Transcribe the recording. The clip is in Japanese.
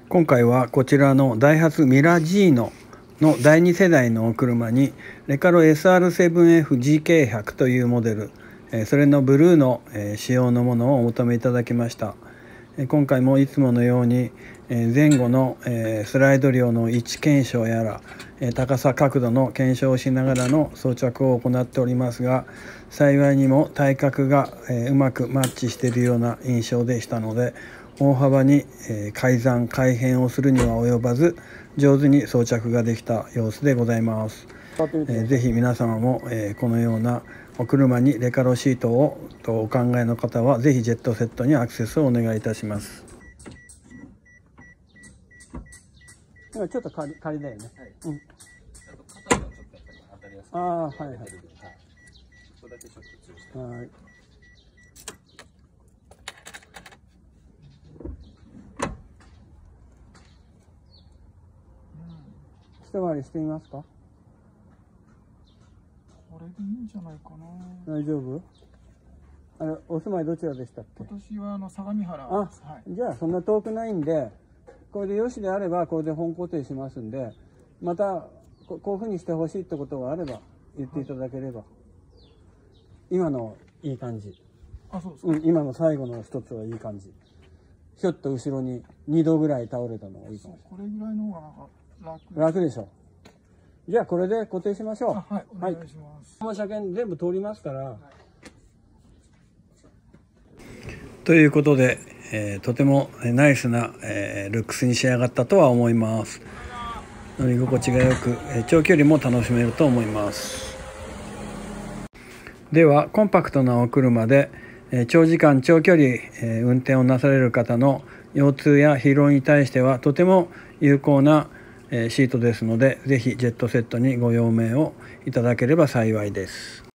今回はこちらのダイハツミラジーノの第2世代のお車にレカロ SR7FGK100 というモデル、それのブルーの仕様のものをお求めいただきました。今回もいつものように前後のスライド量の位置検証やら高さ角度の検証をしながらの装着を行っておりますが、幸いにも対角がうまくマッチしているような印象でしたので、大幅に改ざん改変をするには及ばず上手に装着ができた様子でございます。ぜひ皆様もこのようなお車にレカロシートをとお考えの方はぜひジェットセットにアクセスをお願いいたします。ちょっと仮だよね。はい。うん。ああ、はいはい。ここだけちょっと注意して。はい。一回りしてみますか。 これでいいんじゃないかな。 大丈夫？お住まいどちらでしたっけ？ 今年は相模原。 はい、じゃあそんな遠くないんで、これでよしであればこれで本固定しますんで、またこういうふうにしてほしいってことがあれば言っていただければ。今のいい感じ。 あ、そうですか。 今の最後の一つはいい感じ。ひょっと後ろに2度ぐらい倒れたのがいいかもしれない。 これぐらいの方がなんか楽でしょ。じゃあこれで固定しましょう。 はい、お願いします。 この車検全部通りますから。ということで、とてもナイスな、ルックスに仕上がったとは思います。乗り心地がよく、長距離も楽しめると思います。ではコンパクトなお車で、長時間長距離、運転をなされる方の腰痛や疲労に対してはとても有効なシートですので、ぜひジェットセットにご用命をいただければ幸いです。